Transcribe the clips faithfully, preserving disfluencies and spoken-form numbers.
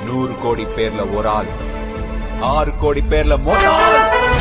நூறு கோடி பேர்ல ஒரு ஆள், ஆறு கோடி பேர்ல மூணு ஆள்.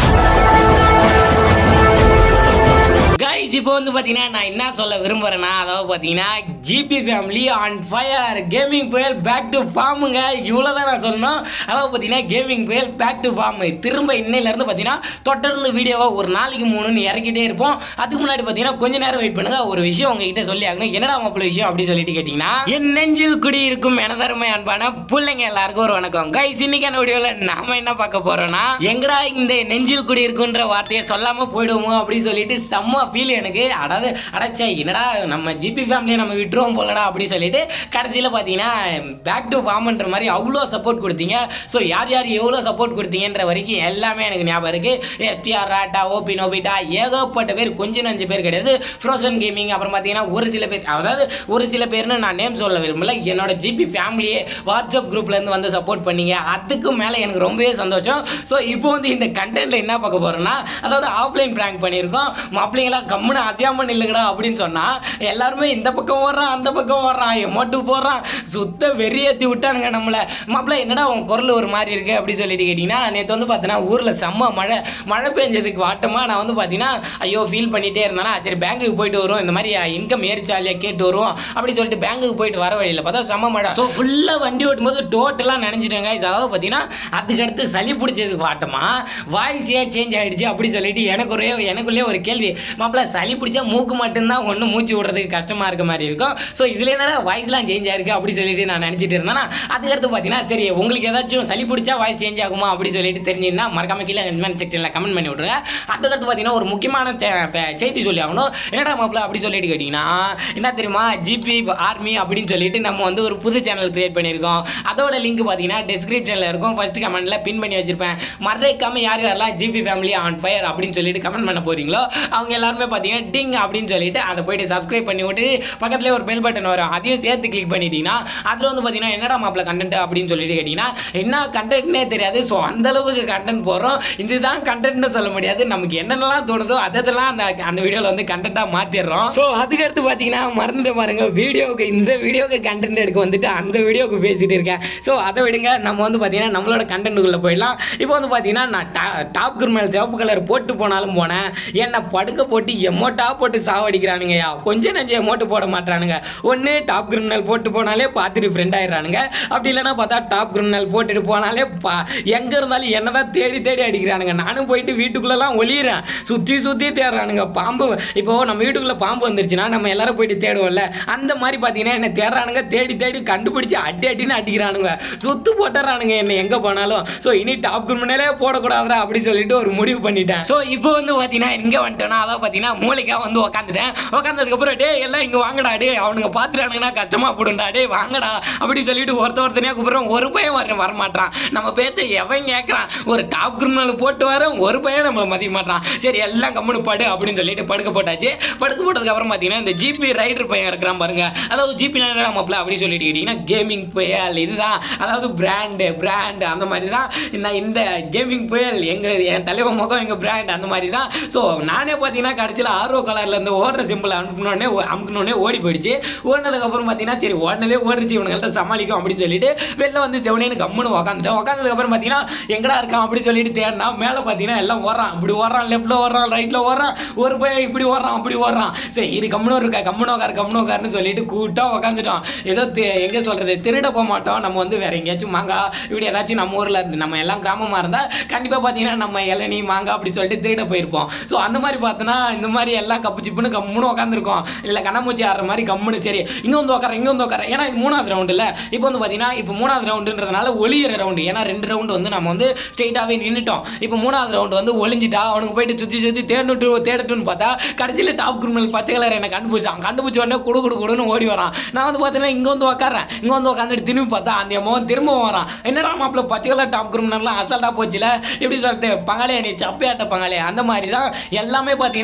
கைஸ் இப்போ வந்து பார்த்தீங்கன்னா நான் என்ன சொல்ல விரும்புகிறேன்னா, அதாவது பார்த்தீங்கன்னா GB family on fire, gaming புயல் பேக் டு ஃபார்முங்க. இவ்வளோ தான் நான் சொல்லணும். அதாவது பார்த்தீங்கன்னா கேமிங் புயல் பேக் டு ஃபார்ம். திரும்ப இன்னையிலேருந்து பார்த்தீங்கன்னா தொடர்ந்து வீடியோவாக ஒரு நாளைக்கு மூணுன்னு இறக்கிட்டே இருப்போம். அதுக்கு முன்னாடி பார்த்தீங்கன்னா கொஞ்ச நேரம் வெயிட் பண்ணுங்க. ஒரு விஷயம் உங்ககிட்ட சொல்லி ஆகணும். என்னடா மாப்பிள்ள விஷயம் அப்படி சொல்லிட்டு கேட்டிங்கன்னா, என் நெஞ்சில் குடி இருக்கும் எனதருமை அன்பான பிள்ளைங்க எல்லாருக்கும் ஒரு வணக்கம். கைஸ் இன்னைக்கான வீடியோவில் நாம என்ன பார்க்க போறோம்னா, எங்கடா இந்த நெஞ்சில் குடி இருக்குன்ற வார்த்தையை சொல்லாமல் போயிடுவோமோ அப்படின்னு சொல்லிட்டு செம்ம ஃபீல் எனக்கு. அதாவது அடைச்சா என்னடா நம்ம ஜிபி ஃபேமிலியை நம்ம விட்டுருவோம் போலடா அப்படி சொல்லிட்டு கடைசியில் பார்த்தீங்கன்னா பேக் டு ஃபார்ம்ன்ற மாதிரி அவ்வளோ சப்போர்ட் கொடுத்தீங்க. ஸோ யார் யார் எவ்வளோ சப்போர்ட் கொடுத்தீங்கன்ற வரைக்கும் எல்லாமே எனக்கு ஞாபகம் இருக்குது. எஸ்டிஆர், ராட்டா, ஓபி, நோபிட்டா, ஏகப்பட்ட பேர், கொஞ்சம் நஞ்சு பேர் கிடையாது. ஃப்ரோசன் கேமிங், அப்புறம் பார்த்தீங்கன்னா ஒரு சில பேர், அதாவது ஒரு சில பேர்னு நான் நேம் சொல்ல விரும்பல, என்னோட ஜிபி ஃபேமிலியே வாட்ஸ்அப் குரூப்லேருந்து வந்து சப்போர்ட் பண்ணீங்க. அதுக்கு மேலே எனக்கு ரொம்பவே சந்தோஷம். ஸோ இப்போ வந்து இந்த கண்டென்ட்டில் என்ன பார்க்க போகிறோன்னா, அதாவது ஆஃப்லைன் ப்ராங்க் பண்ணியிருக்கோம். மாப்பிள்ளைங்களாம் கம்முன்னு அசையாமல் இல்லைங்கடா அப்படின்னு சொன்னால் எல்லாருமே இந்த பக்கம் ஓடுறான் அந்த பக்கம் ஓடுறான் எமோட்டு போடுறான், சுத்த வெறியேற்றி விட்டானுங்க நம்மளை. மாப்பிள்ளை என்னடா உன் குரல் ஒரு மாதிரி இருக்குது அப்படி சொல்லிட்டு கேட்டிங்கன்னா, நேற்று வந்து பார்த்தீங்கன்னா ஊரில் செம்ம மழை மழை பெஞ்சதுக்கு வாட்டமாக நான் வந்து பார்த்தீங்கன்னா ஐயோ ஃபீல் பண்ணிகிட்டே இருந்தேன்னா, சரி பேங்குக்கு போயிட்டு வருவோம், இந்த மாதிரி இன்கம் ஏறிச்சாலியாக கேட்டு வருவோம் அப்படி சொல்லிட்டு பேங்குக்கு போயிட்டு வர வழியில் பார்த்தா செம்ம மழை. ஸோ ஃபுல்லாக வண்டி ஓட்டும்போது டோட்டலாக நினைச்சிட்டேங்க. அதாவது பார்த்தீங்கன்னா அதுக்கடுத்து சளி பிடிச்சதுக்கு வாட்டமாக வாய்ஸே சேஞ்ச் ஆகிடுச்சு அப்படி சொல்லிட்டு எனக்கு ஒரே எனக்குள்ளேயே ஒரு கேள்வி, மாப்பிள்ள சளி பிடிச்சா மூக்கு மட்டும்தான் ஒன்று மூச்சு விடுறதுக்கு கஷ்டமாக இருக்க மாதிரி இருக்கும். ஸோ இதில் என்னடா வாய்ஸ்லாம் சேஞ்ச் ஆயிருக்கு அப்படி சொல்லிட்டு நான் நினச்சிட்டு இருந்தேன்னா, அதுக்கடுத்து பார்த்தீங்கன்னா சரி உங்களுக்கு ஏதாச்சும் சளி பிடிச்சா வாய்ஸ் சேஞ்ச் ஆகுமா அப்படி சொல்லிட்டு தெரிஞ்சிருந்தா மறக்காம கீழே கமெண்ட் செக்ஷனில் கமெண்ட் பண்ணி விட்ருங்க. அதுக்கடுத்து பார்த்தீங்கன்னா ஒரு முக்கியமான செய்தி சொல்லி ஆகணும். என்னடா மாப்பிள்ள அப்படி சொல்லிட்டு கேட்டிங்கன்னா, என்ன தெரியுமா, ஜிபி ஆர்மி அப்படின்னு சொல்லிட்டு நம்ம வந்து ஒரு புது சேனல் கிரியேட் பண்ணியிருக்கோம். அதோட லிங்க் பார்த்தீங்கன்னா டிஸ்கிரிப்ஷனில் இருக்கும், ஃபர்ஸ்ட் கமெண்ட்டில் பின் பண்ணி வச்சிருப்பேன். மறக்காம யார் யாரெல்லாம் ஜிபி ஃபேமிலி ஆன் ஃபயர் அப்படின்னு சொல்லிட்டு கமெண்ட் பண்ண போறீங்களோ அவங்க எல்லாருமே பார்த்தீங்கன்னா டிங் அப்படின்னு சொல்லிட்டு அதை போயிட்டு சப்ஸ்கிரைப் பண்ணி விட்டு பக்கத்துலேயே ஒரு பெல் பட்டன் வரும், அதையும் சேர்த்து கிளிக் பண்ணிட்டீங்கன்னா அதில் வந்து பார்த்தீங்கன்னா என்னடா மாப்பிள்ள கண்டென்ட் அப்படின்னு சொல்லிட்டு கேட்டிங்கன்னா என்ன கண்டென்ட்னே தெரியாது. ஸோ அந்த அளவுக்கு கண்டென்ட் போடுறோம். இதுதான் கண்டென்ட்னு சொல்ல முடியாது, நமக்கு என்னென்னலாம் தோணுதோ அதெல்லாம் அந்த அந்த வீடியோவில் வந்து கண்டென்ட்டாக மாற்றிடுறோம். ஸோ அதுக்கடுத்து பார்த்தீங்கன்னா மறந்துட்டு பாருங்க, வீடியோவுக்கு இந்த வீடியோவுக்கு கண்டென்ட் எடுக்க வந்துட்டு அந்த வீடியோவுக்கு பேசிட்டு இருக்கேன். ஸோ அதை விடுங்க, நம்ம வந்து பார்த்தீங்கன்னா நம்மளோட கண்டென்ட்டுக்குள்ளே போயிடலாம். இப்போ வந்து பார்த்தீங்கன்னா நான் டா டாப் கிரிமினல் சிவப்பு கலர் போட்டு போனாலும் போனேன், என்னை படுக்க போட்டு எமோட்டா போட்டு சாவடிக்கிறானுங்கய்யா. கொஞ்சம் நஞ்சு எமோட்டு போட மாட்டானுங்க. ஒன்று டாப் கிரிமினல் போட்டு போனாலே பார்த்துட்டு ஃப்ரெண்ட் ஆயிடுறானுங்க, அப்படி இல்லைன்னா பார்த்தா டாப் கிரிமினல் போட்டுட்டு போனாலே பா எங்கே இருந்தாலும் என்ன தான் தேடி தேடி அடிக்கிறானுங்க. நானும் போயிட்டு வீட்டுக்குள்ளெல்லாம் ஒளியிறேன், சுற்றி சுற்றி தேடுறானுங்க. பாம்பு இப்போ நம்ம வீட்டுக்குள்ளே பாம்பு வந்துருச்சுன்னா நம்ம எல்லாரும் போயிட்டு தேடுவோம்ல, அந்த மாதிரி பார்த்தீங்கன்னா என்ன தேடுறானுங்க, தேடி தேடி கண்டுபிடிச்சி அடி அடின்னு அடிக்கிறானுங்க, சுத்து போட்டுறானுங்க என்ன எங்கே போனாலும். ஸோ இனி டாப் கிரிமினலே போடக்கூடாதுடா அப்படி சொல்லிட்டு ஒரு முடிவு பண்ணிட்டேன். ஸோ இப்போ வந்து பார்த்தீங்கன்னா இங்கே வந்துட்டோன்னா அதான் பார்த்தீங்கன்னா மூளைக்காக வந்து உக்காந்துட்டேன். உட்காந்ததுக்கப்புறம் டே எல்லாம் இங்கே வாங்கடா, டே அவனுங்க பார்த்துட்டானுங்கன்னா கஷ்டமாக போடுண்டா, டே வாங்கடா அப்படி சொல்லிட்டு ஒருத்த ஒருத்தனையாக கூப்பிட்றோம். ஒரு பையன் வர வரமாட்டான், நம்ம பேச்ச எவன் கேட்குறான். ஒரு டாப் கிரிமினல் போட்டு வர ஒரு பையன் நம்மளை மதிக்க மாட்டான். சரி எல்லாம் கம்முனு படு அப்படின்னு சொல்லிட்டு படுக்க போட்டாச்சு. படுக்க போட்டதுக்கப்புறம் பார்த்தீங்கன்னா இந்த ஜிபி ரைடர் பையன் இருக்கிறான் பாருங்க, அதாவது ஜிபி மாப்பிள்ள அப்படி சொல்லிட்டு கேட்டிங்கன்னா கேமிங் புயல் இதுதான், அதாவது பிராண்டு பிராண்டு அந்த மாதிரி தான் நான் இந்த கேமிங் புயல் எங்கள் என் தலைவர் முகம் எங்கள் பிராண்ட் அந்த மாதிரி தான். ஸோ நானே பார்த்தீங்கன்னா கடைசியில் ஆர்வ கலரில் இருந்து ஓடுற சிம்பிள் அனுப்பினோடனே அமுக்கினோடனே ஓடி போயிடுச்சு. ஓடினதுக்கப்புறம் பார்த்தீங்கன்னா சரி ஓடினதே ஓடிச்சு, இவனுங்கள்ட்ட சமாளிக்கும் அப்படின்னு சொல்லிட்டு வெளில வந்து செவனேன்னு கம்முன்னு உட்காந்துட்டேன். உட்காந்ததுக்கப்புறம் பார்த்தீங்கன்னா எங்கடா இருக்கான் அப்படி சொல்லிட்டு தேடினா மேலே பார்த்தீங்கன்னா எல்லாம் ஓடுறான், இப்படி ஓடுறான், லெஃப்ட்டில் ஓடுறான், ரைட்டில் ஓடுறான், ஒரு பையன் இப்படி ஓடுறான் அப்படி ஓடுறான். சரி இது கம்முனு இருக்கா, கம்முனு உட்காரு கம்முனு உட்காருன்னு சொல்லிட்டு கூட்டாக உட்காந்துட்டோம். ஏதோ எங்கே சொல்கிறது, திருட போக மாட்டோம் நம்ம வந்து வேறு எங்கேயாச்சும் மாங்காய் இப்படி ஏதாச்சும் நம்ம ஊரில் இருந்து நம்ம எல்லாம் கிராமமாக இருந்தால் கண்டிப்பாக பார்த்தீங்கன்னா நம்ம இளநீ மாங்காய் அப்படி சொல்லிட்டு திருட போயிருப்போம். ஸோ அந்த மாதிரி பார்த்தோன்னா இந்த மாதிரி எல்லாம் கப்பு சிப்புன்னு கம்முன்னு உட்காந்துருக்கோம், இல்லை கண்ணாமூச்சி ஆடுற மாதிரி கம்முன்னு. சரி இங்கே வந்து உட்கார இங்கே வந்து உட்கார, ஏன்னா இது மூணாவது ரவுண்டு இல்லை. இப்போ வந்து பார்த்தீங்கன்னா இப்போ மூணாவது ரவுண்டுன்றதுனால ஒளியிற ரவுண்டு, ஏன்னா ரெண்டு ரவுண்டு வந்து நம்ம வந்து ஸ்ட்ரெயிட்டாகவே நின்றுட்டோம். இப்போ மூணாவது ரவுண்டு வந்து ஒளிஞ்சிட்டா அவனுக்கு போயிட்டு சுற்றி சுற்றி தேடட்டு தேடட்டுன்னு பார்த்தா கடைசியில் டாப் கிரிமினல் பச்சை கலர் என்னை கண்டுபிடிச்சான். கண்டுபிடிச்ச உடனே குடு குடு குடுன்னு ஓடி வரான். நான் வந்து பார்த்தீங்கன்னா இங்கே வந்து உட்காரேன், இங்கே வந்து உட்காந்துட்டு திரும்பி பார்த்தா அந்த மோகன் திரும்ப வரான். என்னடா மாப்பிள்ள பச்சை கலர் டாப் கிரிமினல்லாம் அசல்ட்டாக போச்சுல இப்படி சொல்லிட்டு பங்காளி நீ சப்பையாட்ட பங்காளி அந்த மாதிரி தான் எல்லாமே பார்த்தீங்கன்னா சப்பையா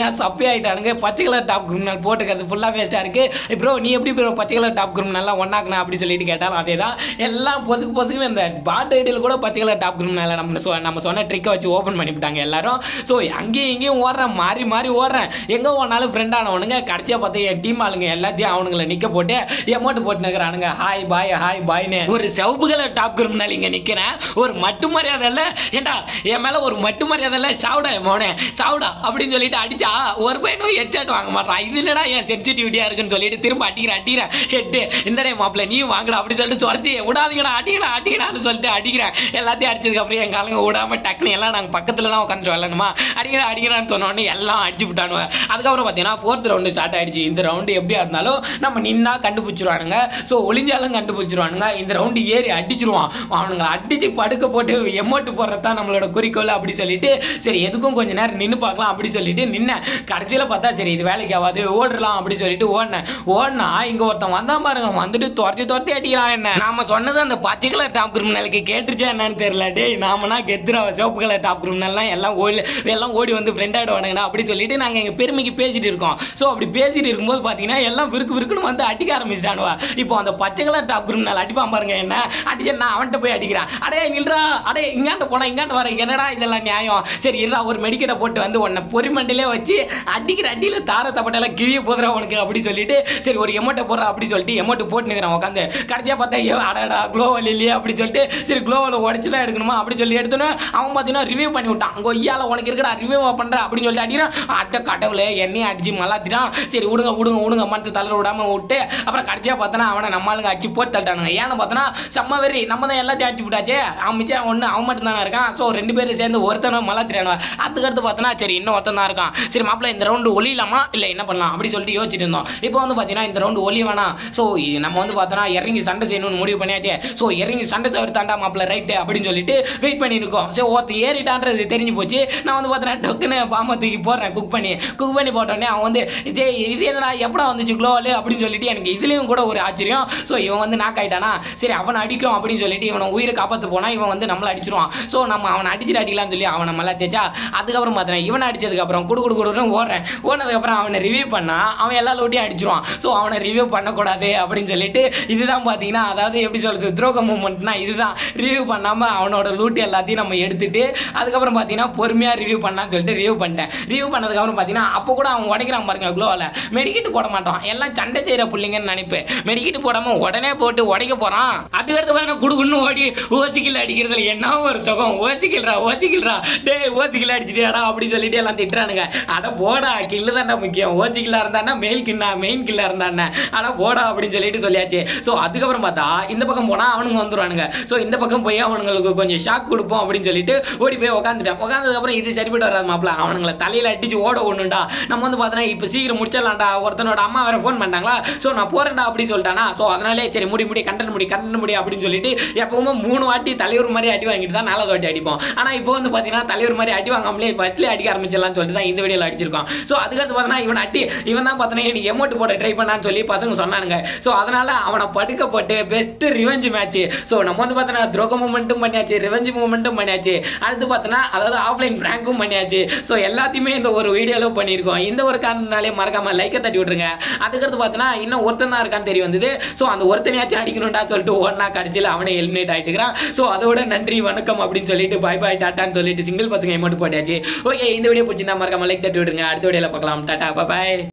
ஆகிட்டானுங்க. பச்சை கலர் டாப் கிரிமினல் போட்டுக்கிறது ஃபுல்லாக வேஸ்ட்டாக இருக்குது. ப்ரோ நீ எப்படி ப்ரோ பச்சை கலர் டாப் கிரிமினல்லாம் ஒன்றாக்குனா அப்படி சொல்லிட்டு கேட்டாலும் அதே தான். எல்லாம் பொசுக்கு பொசுக்குன்னு இந்த பாட் ஐடியில் கூட பச்சை கலர் டாப் கிரிமினல் நம்ம சொ நம்ம சொன்ன ட்ரிக்கை வச்சு ஓப்பன் பண்ணிவிட்டாங்க எல்லாரும். ஸோ அங்கேயும் இங்கேயும் ஓடுறேன், மாறி மாறி ஓடுறேன். எங்கே ஓடினாலும் ஃப்ரெண்ட் ஆனவனுங்க கடைசியாக பார்த்து என் டீம் ஆளுங்க எல்லாத்தையும் அவனுங்களை நிற்க போட்டு எமௌண்ட் போட்டு நிற்கிறானுங்க. Hi bye hi பாய்னு. ஒரு சிவப்பு கலர் டாப் கிரிமினல் இங்கே நிற்கிறேன். ஒரு மட்டு மரியாதை இல்லை ஏண்டா என் மேலே ஒரு மட்டு மரியாதை இல்லை. சாவுடா மோனே சாவுடா அப்படின்னு சொல்லிட்டு அடிச்சா ஒரு பையனும் ஹெட்ஷாட் வாங்க மாட்டான். இது என்னடா என் சென்சிட்டிவிட்டியா இருக்குன்னு சொல்லிட்டு திரும்ப அடிக்கிறேன் அடிக்கிறேன் ஹெட்டு இந்தடே மாப்பிள்ள நீயும் வாங்கடா அப்படி சொல்லிட்டு துரத்தி விடாதீங்கடா அடிக்கடா அடிக்கடான்னு சொல்லிட்டு அடிக்கிறேன். எல்லாத்தையும் அடிச்சதுக்கு அப்புறம் என் காலங்க விடாம டக்குனு எல்லாம் நாங்கள் பக்கத்தில் தான் உட்காந்துட்டு வரலணுமா அடிக்கிறா அடிக்கிறான்னு சொன்னோடனே எல்லாம் அடிச்சு விட்டானுவ. அதுக்கப்புறம் பார்த்தீங்கன்னா ஃபோர்த் ரவுண்டு ஸ்டார்ட் ஆயிடுச்சு. இந்த ரவுண்டு எப்படியா இருந்தாலும் நம்ம நின்னா கண்டுபிடிச்சிருவானுங்க. ஸோ ஒளிஞ்சாலும் கண்டுபிடிச்சிருவானுங்க. இந்த ரவுண்டு ஏறி அடிச்சிருவான். அவனுங்க அடிச்சு படுக்க போட்டு எமௌண்ட் போடுறது தான் நம்மளோட குறிக்கோள் அப்படி சொல்லிட்டு சரி எதுக்கும் கொஞ்ச நேரம் நின்று பார்க்கலாம் அப்படி சொல்லிட்டு நின்ன. கடைசியில் பார்த்தா சரி இது வேலைக்கு ஆகாது ஓடலாம் அப்படி சொல்லிட்டு ஓடினேன். ஓடினா இங்கே ஒருத்தன் வந்தான் பாருங்க வந்துட்டு துரத்தி துரத்தி அடிக்கிறான். என்ன நாம சொன்னது அந்த பச்சை கலர் டாப் கிரிமினலுக்கு கேட்டுருச்சா என்னன்னு தெரியல. டே நாமனா கெத்துறா சிவப்பு கலர் டாப் கிரிமினல்லாம் எல்லாம் ஓடி எல்லாம் ஓடி வந்து ஃப்ரெண்ட் ஆகிடுவானுங்கண்ணா அப்படி சொல்லிட்டு நாங்கள் எங்கள் பெருமைக்கு பேசிட்டு இருக்கோம். ஸோ அப்படி பேசிட்டு இருக்கும்போது பார்த்தீங்கன்னா எல்லாம் விருக்கு விருக்குன்னு வந்து அடிக்க ஆரம்பிச்சிட்டானுவா. இப்போ அந்த பச்சை கலர் டாப் கிரிமினல் அடிப்பான் பாருங்க என்ன அடிச்சு நான் அவன்கிட்ட போய் அடிக்கிறான். அடே நில்றா அடே இங்காண்ட போனா இங்காண்ட வர என்னடா இதெல்லாம் நியாயம். சரி இருடா ஒரு மெடிக்கெட்டை போட்டு வந்து உன்னை பொறிமண்டிலே வச்சு அடிக்கிற அடியில் தார தப்பட்டெல்லாம் கிழிய போதுறா உனக்கு அப்படி சொல்லிட்டு சரி ஒரு எமௌண்ட்டை போடுறா அப்படி சொல்லிட்டு எமௌண்ட் போட்டு நிற்கிறான் உட்காந்து. கடைசியாக பார்த்தா அடடா க்ளோவல் இல்லையே அப்படி சொல்லிட்டு சரி க்ளோவல் உடச்சு தான் எடுக்கணுமா அப்படி சொல்லி எடுத்தோன்னே அவன் பார்த்தீங்கன்னா ரிவ்யூ பண்ணி விட்டான். அங்கே ஐயால உனக்கு இருக்கடா ரிவ்யூ பண்ணுறா அப்படின்னு சொல்லிட்டு அடிக்கிறான். அட்ட கடவுளே என்னையும் அடிச்சு மலாத்திட்டான். சரி விடுங்க விடுங்க விடுங்க மனசு தளர விடாமல் விட்டு அப்புறம் கடைசியாக பார்த்தோன்னா அவனை நம்மளுங்க அடிச்சு போட்டு தட்டானுங்க. ஏன்னு பார்த்தோன்னா செம்ம வெறி நம்ம தான் எல்லாத்தையும் அடிச்சு விட்டாச்சே அவன் மிச்சம் ஒன்று அவன் மட்டும் தானே இருக்கான். ஸோ ரெண்டு பேரும் சேர்ந்து ஒருத்தனை மலாத்திட்டானுவா. அதுக்கடுத்து பார்த்தோன்னா சரி இன்னும் ஒருத்தன் தான் இருக்கான். சரி மாப்பிள்ள இந்த ரவுண்டு ஒளியலாமா இல்லை என்ன பண்ணலாம் அப்படி சொல்லிட்டு யோசிச்சுட்டு இருந்தோம். இப்போ வந்து பார்த்தீங்கன்னா இந்த ரவுண்டு ஒளி வேணாம். ஸோ நம்ம வந்து பார்த்தோன்னா இறங்கி சண்டை செய்யணும்னு முடிவு பண்ணியாச்சு. ஸோ இறங்கி சண்டை தவிர தாண்டா மாப்பிள்ள ரைட்டு அப்படின்னு சொல்லிட்டு வெயிட் பண்ணியிருக்கோம். ஸோ ஒருத்தர் ஏறிட்டான்றது தெரிஞ்சு போச்சு. நான் வந்து பார்த்தீங்கன்னா டக்குன்னு பாம்பை தூக்கி போடுறேன் குக் பண்ணி குக் பண்ணி போட்டோடனே அவன் வந்து இதே இது என்னடா எப்படா வந்துச்சு க்ளோவல் அப்படின்னு சொல்லிட்டு எனக்கு இதுலேயும் கூட ஒரு ஆச்சரியம். ஸோ இவன் வந்து நாக் ஆகிட்டானா சரி அவனை அடிக்கும் அப்படின்னு சொல்லிட்டு இவனை உயிரை காப்பாற்ற போனால் இவன் வந்து நம்மளை அடிச்சிருவான். ஸோ நம்ம அவனை அடிச்சுட்டு அடிக்கலாம்னு சொல்லி அவனை நல்லா தேய்ச்சா. அதுக்கப்புறம் பார்த்தீங்கன்னா இவனை அடிச்சதுக்கப்புறம் குடு குடு குடுன்னு ஓடுறேன். ஓடினதுக்கப்புறம் அவனை ரிவ்யூ பண்ணால் அவன் எல்லா லோட்டியும் அடிச்சிருவான். ஸோ அவனை ரிவ்யூ பண்ணக்கூடாது அப்படின்னு சொல்லிட்டு இதுதான் பார்த்தீங்கன்னா அதாவது எப்படி சொல்கிறது துரோக மூமெண்ட்னா இதுதான். ரிவ்யூ பண்ணாமல் அவனோட லூட்டு எல்லாத்தையும் நம்ம எடுத்துட்டு அதுக்கப்புறம் பார்த்தீங்கன்னா பொறுமையாக ரிவ்யூ பண்ணான்னு சொல்லிட்டு ரிவ்யூ பண்ணிட்டேன். ரிவ்யூ பண்ணதுக்கப்புறம் பார்த்தீங்கன்னா அப்போ கூட அவன் உடைக்கிறான் பாருங்க க்ளோவில் மெடிக்கிட்டு போட மாட்டான். எல்லாம் சண்டை செய்கிற பிள்ளைங்கன்னு நினைப்பேன். மெடிக்கிட்டு போடாமல் உடனே போட்டு உடைக்க போகிறான். அதுக்கடுத்து பார்த்தீங்கன்னா குடுக்குன்னு ஓடி ஓசிக்கில் அடிக்கிறதுல என்ன ஒரு சுகம். ஓசிக்கில்றா ஓசிக்கில்றா டே ஓசிக்கில் அடிச்சுட்டேடா அப்படி சொல்லிட்டு எல்லாம் திட்டுறானுங்க. அட போடா கில்லு தாண்டா முக்கியம். ஓசிக்கில்லா இருந்தானா மெயில் கிண்ணா மெயின் கில்லா இருந்தானே அட போடா அப்படின்னு சொல்லிட்டு சொல்லியாச்சு. ஸோ அதுக்கப்புறம் பார்த்தா இந்த பக்கம் போனால் அவனுங்க வந்துடுவானுங்க. ஸோ இந்த பக்கம் போய் அவனுங்களுக்கு கொஞ்சம் ஷாக் கொடுப்போம் அப்படின்னு சொல்லிட்டு ஓடி போய் உட்காந்துட்டேன். உட்காந்ததுக்கப்புறம் இது சரிப்பட்டு வராது மாப்பிள்ள அவனுங்களை தலையில் அடிச்சு ஓட ஒண்ணுண்டா. நம்ம வந்து பார்த்தோன்னா இப்போ சீக்கிரம் முடிச்சிடலாம்டா. ஒருத்தனோட அம்மா வேற ஃபோன் பண்ணாங்களா. ஸோ நான் போறேன்டா அப்படி சொல்லிட்டானா. ஸோ அதனாலே சரி முடி முடி கண்டன் முடி கண்டன் முடி அப்படின்னு சொல்லிட்டு எப்பவுமே மூணு வாட்டி தலைவர் மாதிரி அடி வாங்கிட்டு தான் நாலாவது வாட்டி அடிப்போம். ஆனால் இப்போ வந்து பார்த்தீங்கன்னா தலைவர் மாதிரி அடி வாங்காமலே ஃபர்ஸ்ட்லேயே அடிக்க ஆரம்பிச்சிடலாம்னு சொல்லிட்டு தான் இந்த வீடியோவில் அடிச்சிருக்கோம். ஸோ அதுக்கடுத்து பார்த்தோன்னா இவன் அட்டி இவன் தான் பார்த்தோன்னா எனக்கு எமௌண்ட் போட ட்ரை பண்ணான்னு சொல்லி பசங்க சொன்னானுங்க. ஸோ அதனால அவனை படுக்கப்பட்டு பெஸ்ட் ரிவெஞ்ச் மேட்ச். ஸோ நம்ம வந்து பார்த்தோன்னா துரோக மூமெண்ட்டும் பண்ணியாச்சு ரிவெஞ்ச் மூமெண்ட்டும் பண்ணியாச்சு. அடுத்து பார்த்தோன்னா அதாவது ஆஃப்லைன் பிராங்கும் பண்ணியாச்சு. ஸோ எல்லாத்தையுமே இந்த ஒரு வீடியோவில் பண்ணியிருக்கோம். இந்த ஒரு காரணனாலே மறக்காம லைக்கை தட்டி விட்டுருங்க. அதுக்கடுத்து பார்த்தோன்னா இன்னும் ஒருத்தன் தான் இருக்கான்னு தெரிய வந்தது. ஸோ அந்த ஒருத்தனையாச்சும் அடிக்கணும்டா சொல்லிட்டு ஒன்னா கடைசியில் அவனை எலிமினேட் ஆகிட்டுக்கிறான். ஸோ அதோட நன்றி வணக்கம் அப்படின்னு சொல்லிட்டு பாய் பாய் டாட்டான்னு சொல்லிட்டு சிங்கிள் பசங்க எமௌண்ட் போட்டாச்சு. ஓகே இந்த வீடியோ பிடிச்சிருந்தா மறக்காம லைக் தட்டி விட்டுருங்க. அடுத்த வீடியோவில் பார்க்கலாம். டாட்டா பாய்.